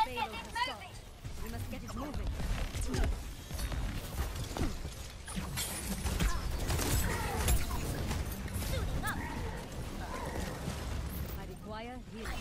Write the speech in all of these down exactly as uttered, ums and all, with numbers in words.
payload has stopped. We must get it moving. I require healing.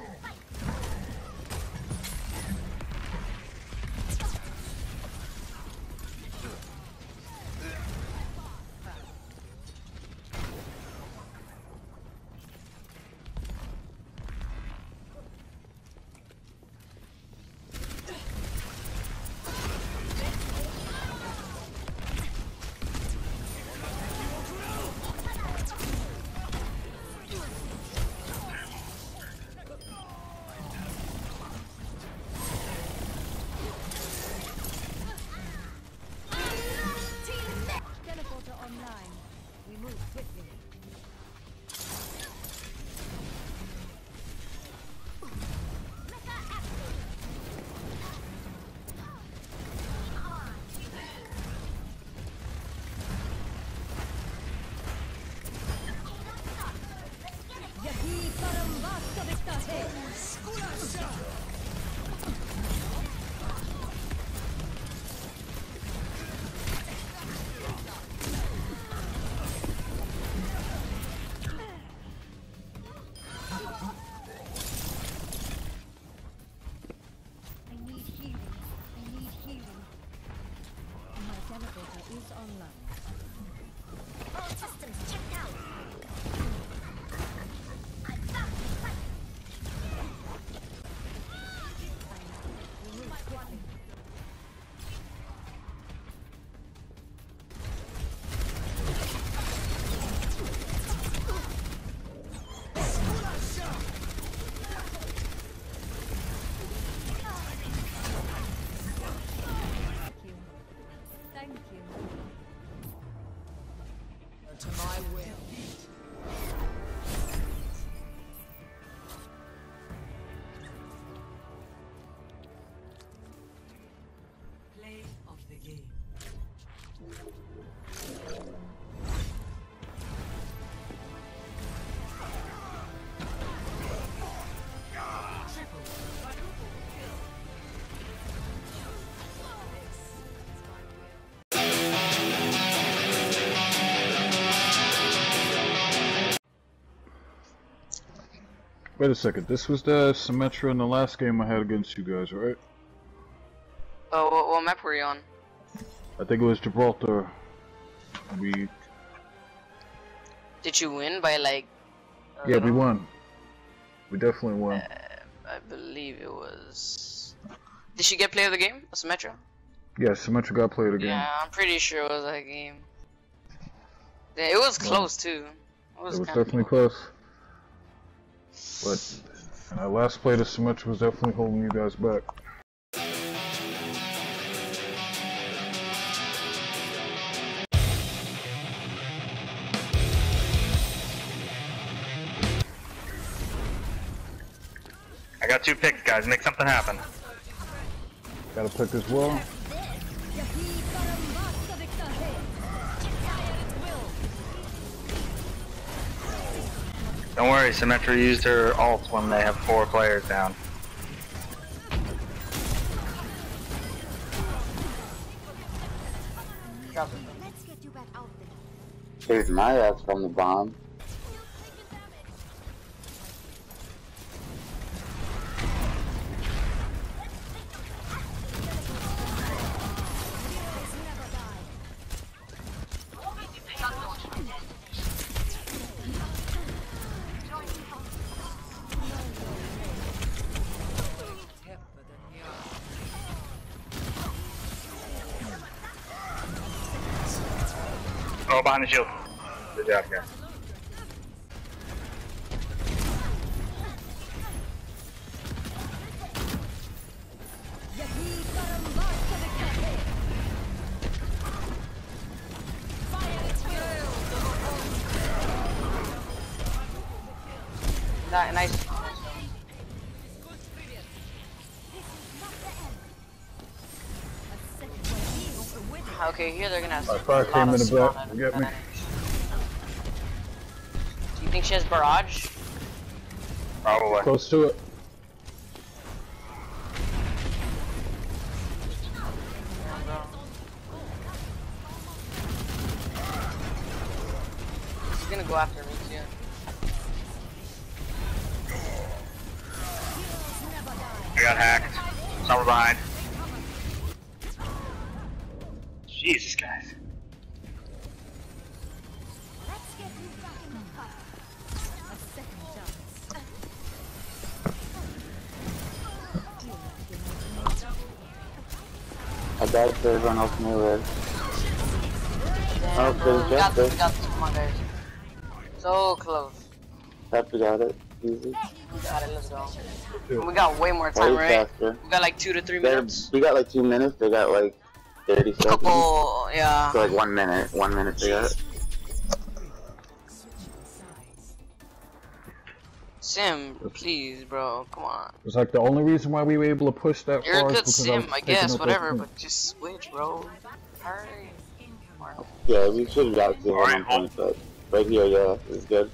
Online. We move quickly. Yahi Parambasta Vista hai. Is online. All systems checked out. I'm back. Thank you. To my will. Play of the game. Wait a second, this was the Symmetra in the last game I had against you guys, right? Oh, what, what map were you on? I think it was Gibraltar. We... Did you win by like... Yeah, we won. We definitely won. Uh, I believe it was... Did she get play of the game? Symmetra? Yeah, Symmetra got play of the game. Yeah, I'm pretty sure it was that game. Yeah, it was close too. It was, it was definitely close. But and our last play to Symmetra was definitely holding you guys back. I got two picks, guys. Make something happen. Got a pick as well. Don't worry, Symmetra used her ult when they have four players down. Let's get you back out there. Saved my ass from the bomb. Oh, behind the shield. Good job, guys. Nice. Okay, here they're gonna have My fire came in the back. Get me. Do you think she has barrage? Probably. Close to it. go after me too. I got hacked. Somewhere behind. Jesus, guys. Let's get you back in the fight. A second chance. I died to everyone else knew it. Oh, Bro, there's we got this, justice. we got this, come on guys. So close. Happy got it. Easy. We got it, let's go. And we got way more time, Way right? faster. We got like two to three They're- minutes. We got like two minutes, they got like thirty seconds. Couple, yeah. So like one minute. One minute they got. Sim, please, bro, come on. It's like the only reason why we were able to push that You're a far is good because I sim, was I picking guess, up whatever, those but just switch, bro. Hurry. Yeah, we should have got to Alright, one point, but right here, yeah, it's good.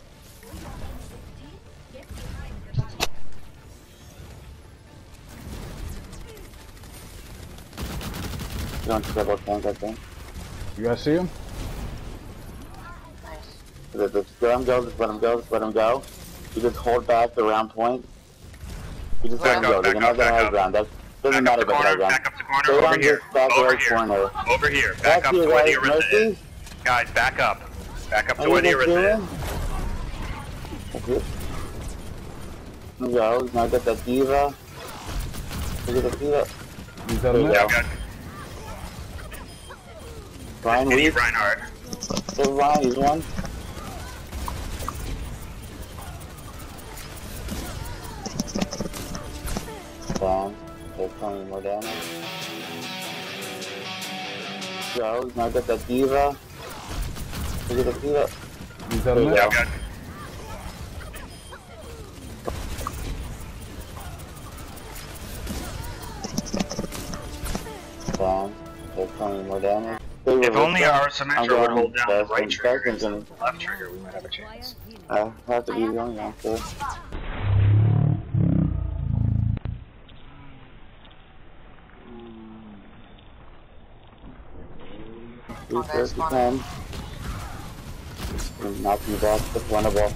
You don't step up tank, I think. You guys see him? Nice. Just just let him go, just let him go, just let him go. You just hold back the round point. You just let Back him go, up, they're back gonna up, have the back high up. ground. That doesn't Back matter up the about the high corner, ground. back up the corner, Stay over on here, this back over right here, corner. over here, back up to to your where right, the Orisa is. Mercy. Guys, back up. Back up to What where are the you Orisa doing? is. That's it. There we go, now get that diva. Look at the diva. He's out There of you net. go. Got Ryan, Kitty weak. Reinhardt. There's Ryan, he's one. Down. There's twenty more damage. Go, now get that diva. Look at the diva. He's out There of you net. go. Got Down. There's twenty more damage. If only our I'm Symmetra would going hold down the fast right and trigger seconds instead and of the left trigger, we might have a chance. I have to be the only one, so. on, Three guys, thirty come on. ten. And knock you back to winnable.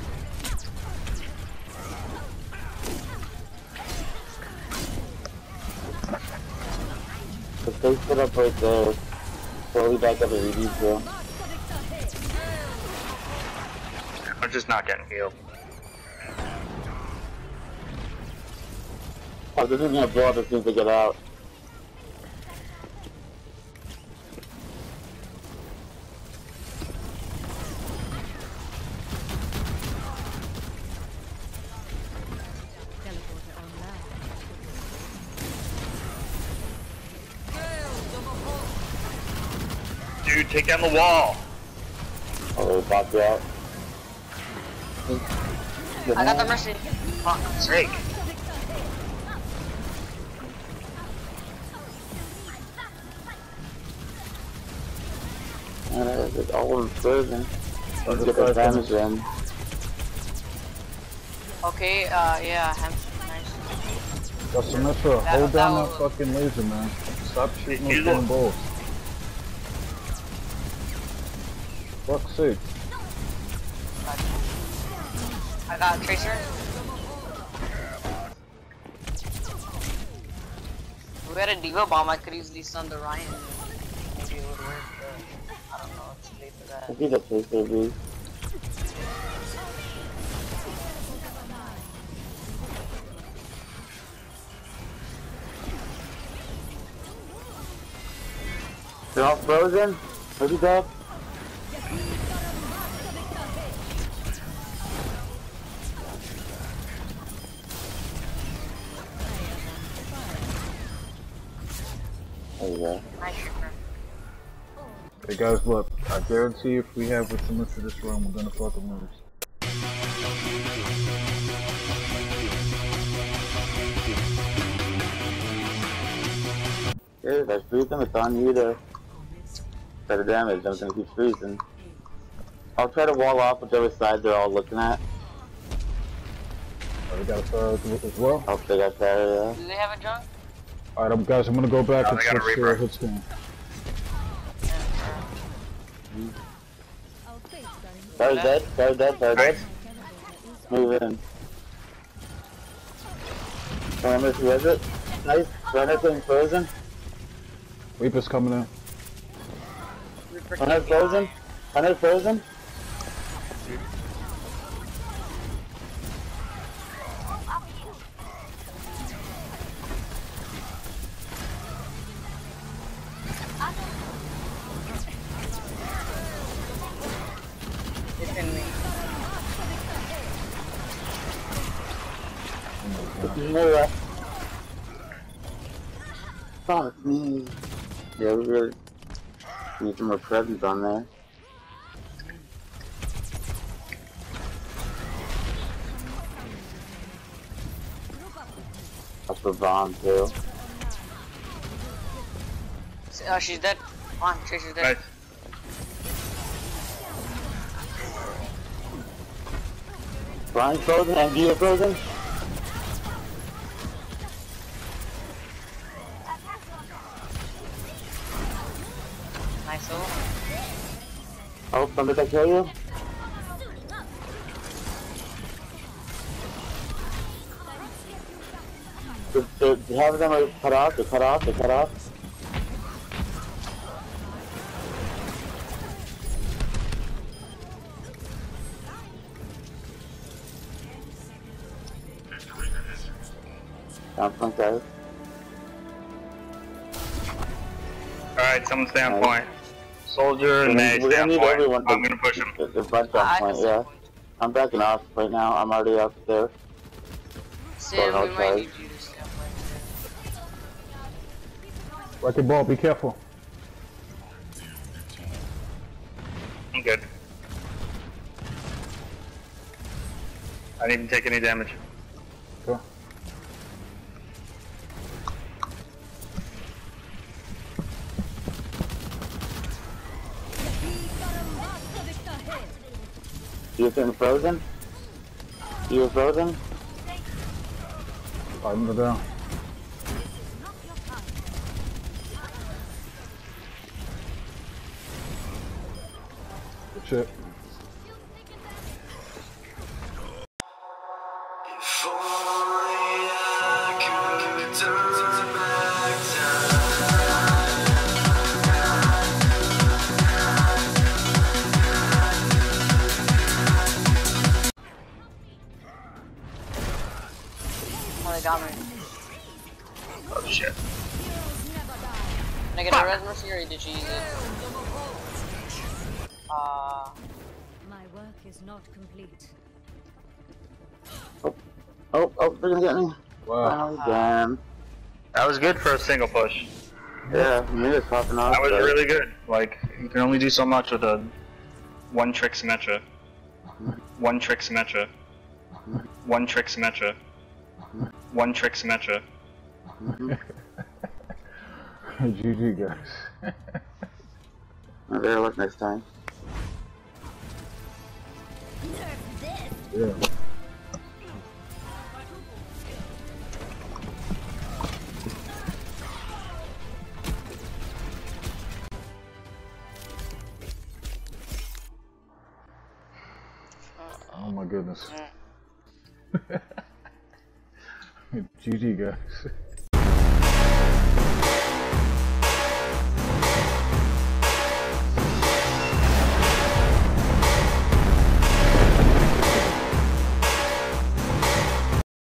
The face put up right there. Slowly back up at E D too. I'm just not getting healed. Oh, this is gonna blow up as soon as they get out. Dude, take down the wall. Oh, they popped you out. I got the Mercy. Fuck's sake. Alright, it's all frozen. Let's get the damage in. Okay, uh, yeah, Hamster, nice. Got Symmetra, That- hold down that that fucking laser, man. Stop shooting those He's damn up. balls. Fuck's sake. I got Tracer. We had a Diva bomb, I could easily stun the Ryan. Maybe it would work, but I don't know, it's too late for that. I think that's his baby. They're all frozen? Where'd you go? There you go. Nice shooter. Hey guys, look, I guarantee if we have with Symmetra this run, we're gonna fucking lose. Yeah, that's freezing. It's on you to better damage. I'm gonna keep freezing. I'll try to wall off whichever side they're all looking at. Oh, we got a third as well. Hope they got that, yeah. Do they have a junk? Alright, um, guys, I'm gonna go back Oh, and they got a switch to Reaper. a hit scan. Yeah, I'll face them. Tower's dead, tower's dead, tower's dead. Move in. Remember who has it? Nice. Runner thing frozen. Reaper's coming in. Runner frozen. Runner frozen. Defend me. More left. Fuck me. Yeah, we really need some more presence on there. That's for bomb too. Uh, she's dead. Come on, Tracer's dead. Nice. Brian's frozen and Gio frozen. Nice ult. Oh, somebody can kill you? The, the, the half of them are cut off, they're cut off, they're cut off. Down front guys. Alright, someone stay on Nice. point. Soldier and May We're stay gonna on need point. everyone I'm to- gonna push him. The, the bunch on I point, can yeah. see. I'm backing off right now, I'm already up there. Sam, Going we might outside. need you to step like Wrecking ball, be careful. I'm good. I didn't even take any damage. Go. You think frozen? You frozen? I'm the down. Good shit. If only I could turn back Oh, they got me. Oh shit. Can I get a res mercy or did she use it? Uh, My work is not complete. Oh, oh, they're gonna get me. Wow. Oh, damn. That was good for a single push. Yeah, me is popping off. That was but- really good. Like, you can only do so much with a one trick Symmetra. One trick Symmetra. One trick Symmetra. One trick Symmetra. G G guys. I better look next time. Yeah. Oh my goodness. G G guys.